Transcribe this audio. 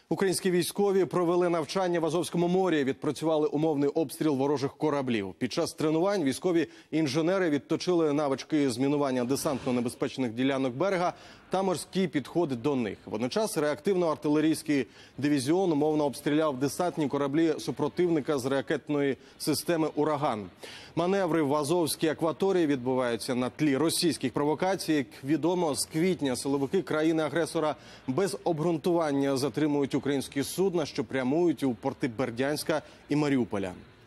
Українські військові провели навчання в Азовському морі, відпрацювали умовний обстріл ворожих кораблів. Під час тренувань військові інженери відточили навички змінування десантно-небезпечних ділянок берега та морський підход до них. Водночас реактивно-артилерійський дивізіон умовно обстріляв десантні кораблі супротивника з ракетної системи «Ураган». Маневри в Азовській акваторії відбуваються на тлі російських провокацій. Як відомо, з квітня силовики країни-агресора без обґрунтування затримують українські судна, що прямують у порти Бердянська і Маріуполя.